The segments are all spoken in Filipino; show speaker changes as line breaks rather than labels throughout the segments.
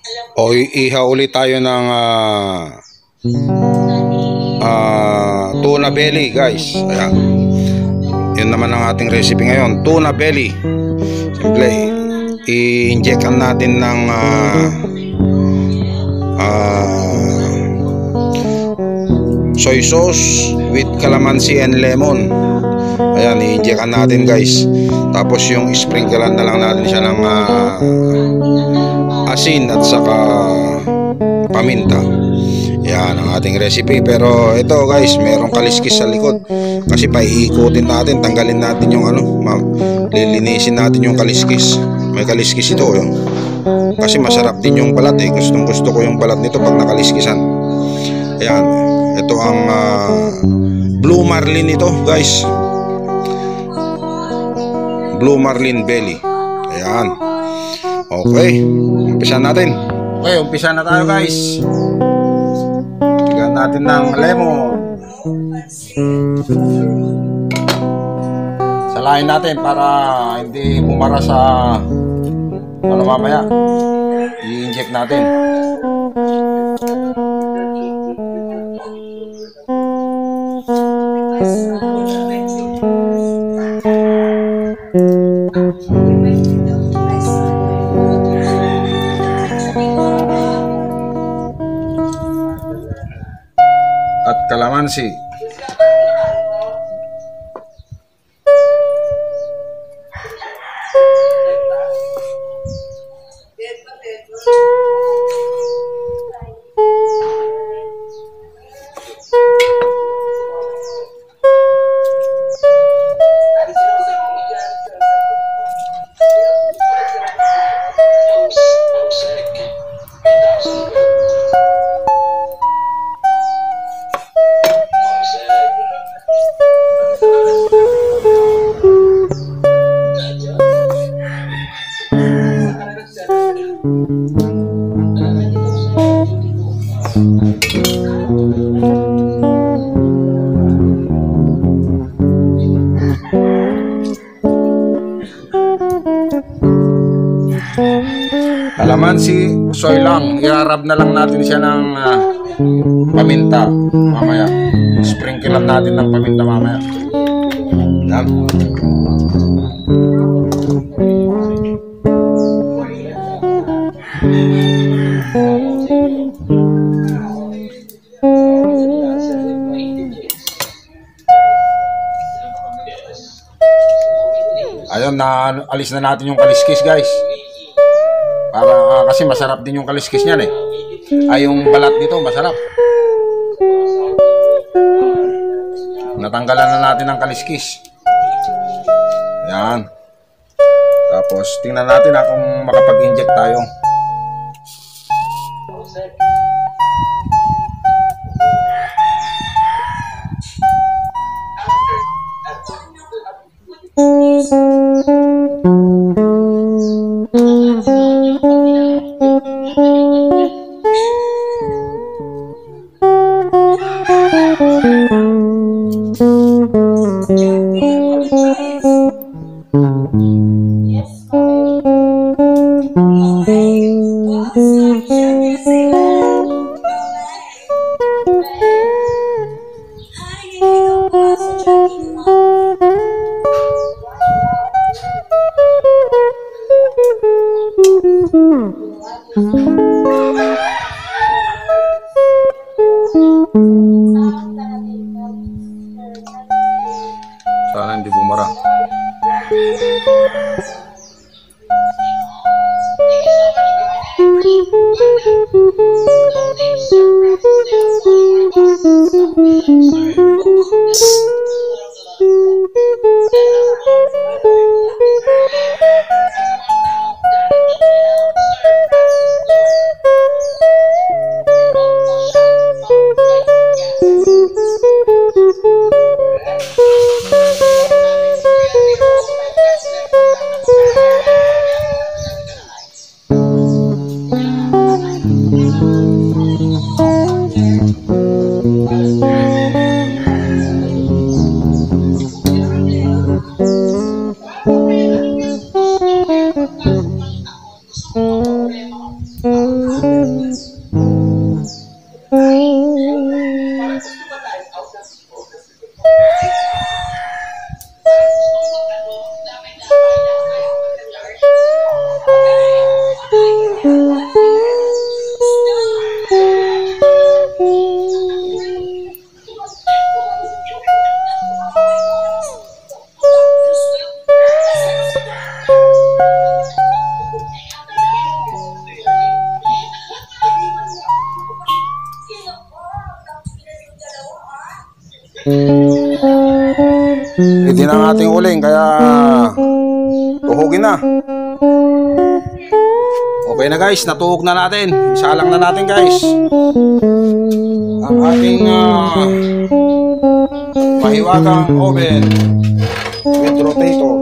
O iha ulit tayo ng tuna belly, guys. Ayan. Yun naman ang ating recipe ngayon, tuna belly. Simple, i-injectan natin ng soy sauce with calamansi and lemon. Ayan, i-injectan natin, guys. Tapos yung sprinklean na lang natin siya ng asin at saka paminta. Yan ang ating recipe. Pero ito, guys, merong kaliskis sa likod. Kasi paiikutin natin, tanggalin natin yung lilinisin natin yung kaliskis. May kaliskis ito, yun. Kasi masarap din yung balat eh. Gustong gusto ko yung balat nito pag nakaliskisan. Ayan, ito ang Blue Marlin ito, guys. Blue Marlin belly. Ayan. Okay, umpisa natin. Okay, umpisa na tayo, guys. Tignan natin ng lemon. Salain natin para hindi bumara sa mamaya. I-inject natin. At kalamansi. Kalamansi, soy lang. I-rub na lang natin siya ng paminta mamaya. Sprinkle lang natin ng paminta mamaya. Yan. Ayun, na alis na natin yung kaliskis, guys. Para kasi masarap din yung kaliskis niyan eh. Ay, yung balat nito masarap. Natanggalan na natin ang kaliskis. Yan. Tapos tingnan natin kung makapag-inject tayo. Sana hindi bumara. Ready na ang ating uling, kaya tuhugin na. Okay na guys, natuhog na natin. Isa lang na natin guys ang ating mahiwagang oven with rotator.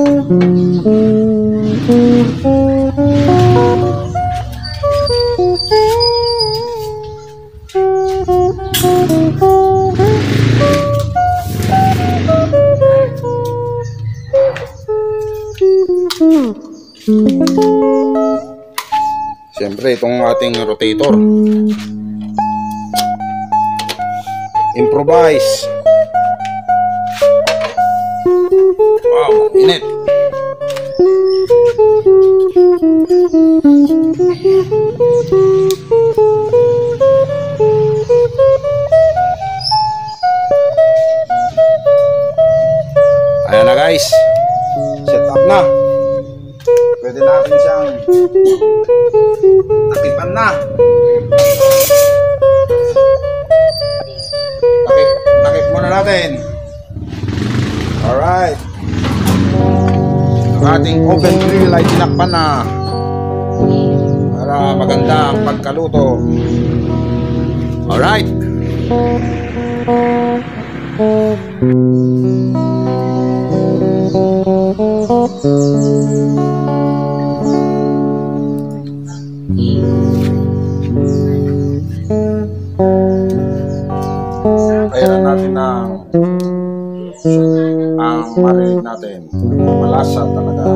Siyempre itong ating rotator, improvise. Wow, init. Ayan na guys, set up na. Pwede natin siyang takipan na. Takip muna natin. Alright, ang ating oven grill ay tinakpan na para maganda ang pagkaluto. Alright, kailan natin ang marinig natin malasa talaga.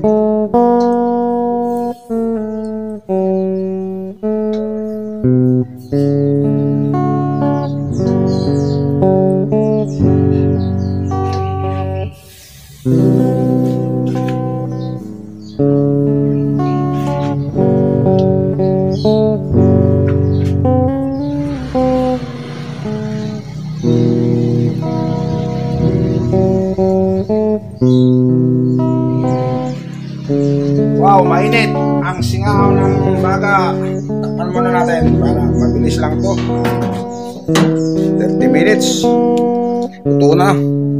Wow, mainit ang singaw ng baga. Takpan muna natin para mabilis lang to. 30 minutes luto na.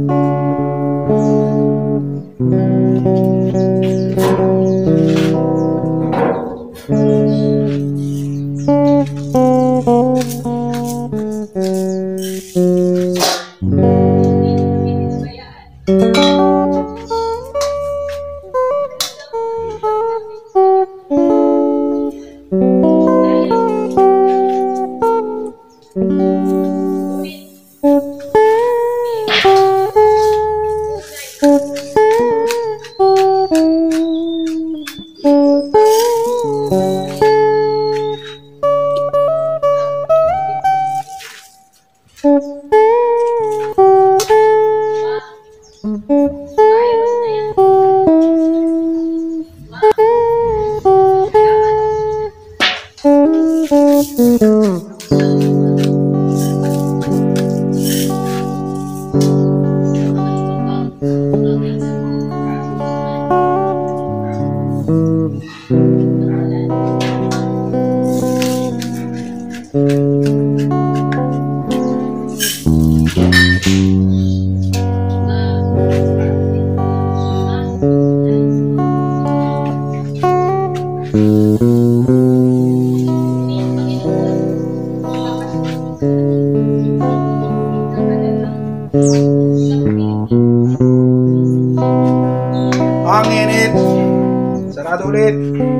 Ang init. Sarado ulit.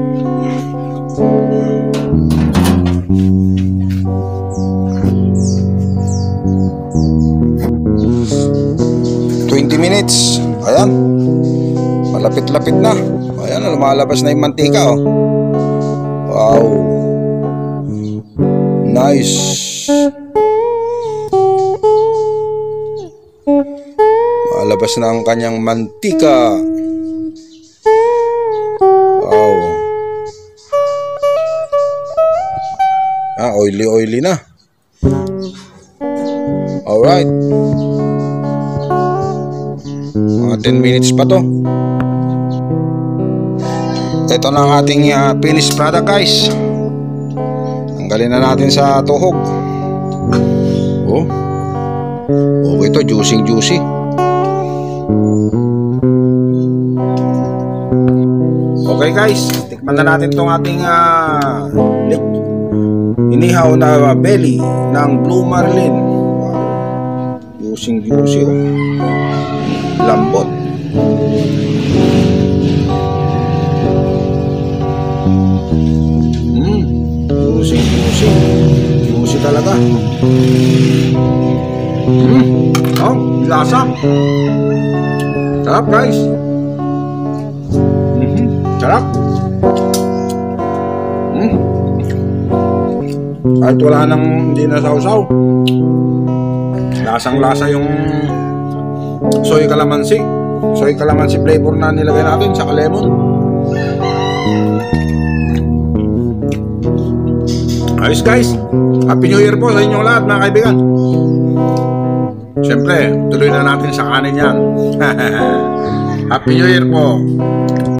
Minutes. Ayan, malapit-lapit na. Ayan, lumalabas na yung mantika, oh. Wow, Nice. Malabas na ang kanyang mantika. Wow. Oily na. Alright. Mga 10 minutes pa to. Ito na ang ating finished product, guys. Tanggalin na natin sa tuhog. Oh. Okay to, juicy. Okay guys, tikman na natin tong ating inihaw na belly ng Blue Marlin. Wow. Juicy oh. Lambot. Juicy talaga. Oh, lasa. Sarap guys. Sarap. Kahit wala nang hindi na sausaw, lasang lasa yung soy calamansi flavor na nilagay natin sa lemon. Ayos guys, Happy New Year po sa inyong lahat mga kaibigan. Siyempre, tuloy na natin sa kanin yan. Happy New Year po.